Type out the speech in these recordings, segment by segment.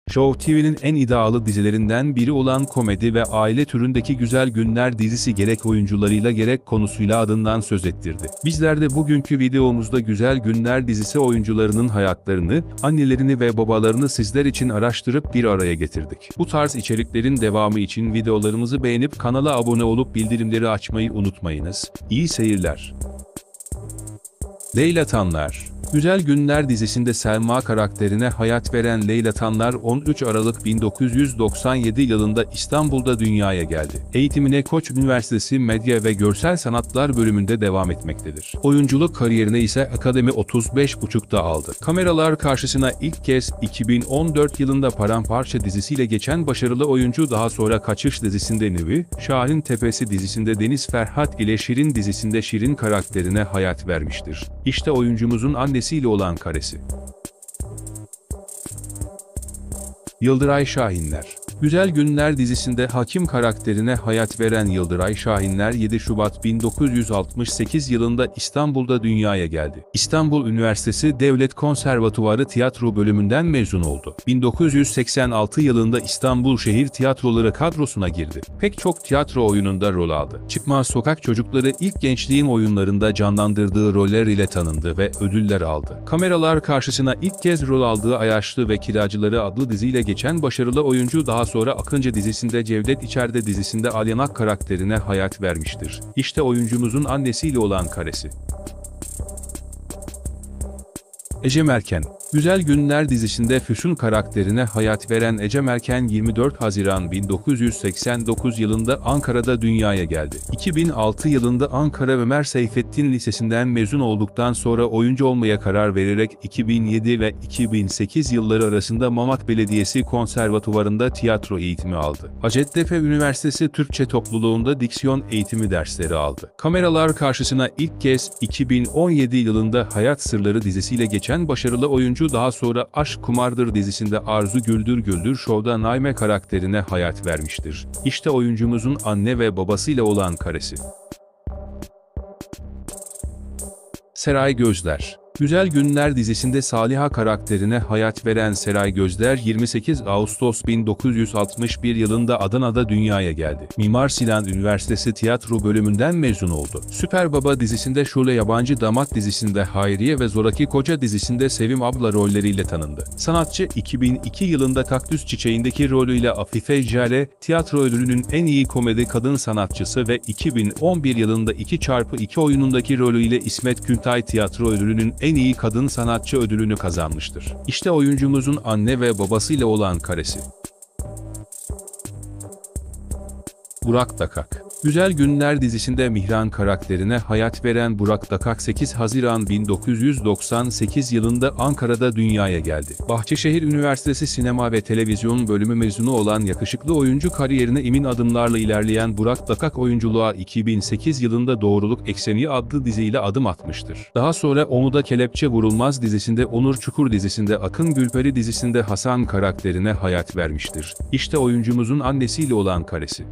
Show TV'nin en iddialı dizilerinden biri olan komedi ve aile türündeki Güzel Günler dizisi gerek oyuncularıyla gerek konusuyla adından söz ettirdi. Bizler de bugünkü videomuzda Güzel Günler dizisi oyuncularının hayatlarını, annelerini ve babalarını sizler için araştırıp bir araya getirdik. Bu tarz içeriklerin devamı için videolarımızı beğenip kanala abone olup bildirimleri açmayı unutmayınız. İyi seyirler. Leyla Tanlar. Güzel Günler dizisinde Selma karakterine hayat veren Leyla Tanlar 13 Aralık 1997 yılında İstanbul'da dünyaya geldi. Eğitimine Koç Üniversitesi Medya ve Görsel Sanatlar bölümünde devam etmektedir. Oyunculuk kariyerine ise Akademi 35.5'da aldı. Kameralar karşısına ilk kez 2014 yılında Paramparça dizisiyle geçen başarılı oyuncu daha sonra Kaçış dizisinde Nüvi, Şahin Tepesi dizisinde Deniz Ferhat ile Şirin dizisinde Şirin karakterine hayat vermiştir. İşte oyuncumuzun annesiyle olan karesi. Yıldıray Şahinler. Güzel Günler dizisinde Hakim karakterine hayat veren Yıldıray Şahinler 7 Şubat 1968 yılında İstanbul'da dünyaya geldi. İstanbul Üniversitesi Devlet Konservatuvarı Tiyatro bölümünden mezun oldu. 1986 yılında İstanbul Şehir Tiyatroları kadrosuna girdi. Pek çok tiyatro oyununda rol aldı. Çıkmaz Sokak Çocukları ilk gençliğin oyunlarında canlandırdığı roller ile tanındı ve ödüller aldı. Kameralar karşısına ilk kez rol aldığı Ayaşlı ve Kiracıları adlı diziyle geçen başarılı oyuncu daha sonra Akıncı dizisinde Cevdet İçeride dizisinde Alyanak karakterine hayat vermiştir. İşte oyuncumuzun annesiyle olan karesi. Ecem Erken. Güzel Günler dizisinde Füsun karakterine hayat veren Ecem Erken 24 Haziran 1989 yılında Ankara'da dünyaya geldi. 2006 yılında Ankara Ömer Seyfettin Lisesi'nden mezun olduktan sonra oyuncu olmaya karar vererek 2007 ve 2008 yılları arasında Mamak Belediyesi Konservatuvarı'nda tiyatro eğitimi aldı. Hacettepe Üniversitesi Türkçe Topluluğu'nda diksiyon eğitimi dersleri aldı. Kameralar karşısına ilk kez 2017 yılında Hayat Sırları dizisiyle geçen başarılı oyuncu daha sonra Aşk Kumardır dizisinde Arzu Güldür Güldür Show'da Naime karakterine hayat vermiştir. İşte oyuncumuzun anne ve babasıyla olan karesi. Seray Gözler. Güzel Günler dizisinde Saliha karakterine hayat veren Seray Gözler 28 Ağustos 1961 yılında Adana'da dünyaya geldi. Mimar Sinan Üniversitesi Tiyatro bölümünden mezun oldu. Süper Baba dizisinde Şule Yabancı Damat dizisinde Hayriye ve Zoraki Koca dizisinde Sevim abla rolleriyle tanındı. Sanatçı 2002 yılında Kaktüs Çiçeği'ndeki rolüyle Afife Jale, tiyatro ödülünün en iyi komedi kadın sanatçısı ve 2011 yılında 2x2 oyunundaki rolüyle İsmet Güntay tiyatro ödülünün en iyi kadın sanatçı ödülünü kazanmıştır. İşte oyuncumuzun anne ve babasıyla olan karesi. Burak Dakak. Güzel Günler dizisinde Mihran karakterine hayat veren Burak Dakak 8 Haziran 1998 yılında Ankara'da dünyaya geldi. Bahçeşehir Üniversitesi Sinema ve Televizyon bölümü mezunu olan yakışıklı oyuncu kariyerine emin adımlarla ilerleyen Burak Dakak oyunculuğa 2008 yılında Doğruluk Ekseni adlı diziyle adım atmıştır. Daha sonra Omuda Kelepçe Vurulmaz dizisinde Onur Çukur dizisinde Akın Gülperi dizisinde Hasan karakterine hayat vermiştir. İşte oyuncumuzun annesiyle olan karesi.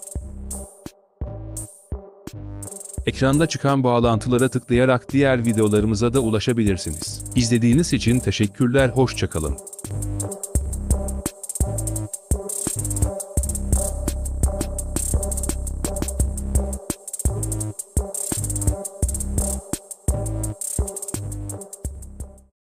Ekranda çıkan bağlantılara tıklayarak diğer videolarımıza da ulaşabilirsiniz. İzlediğiniz için teşekkürler, hoşça kalın.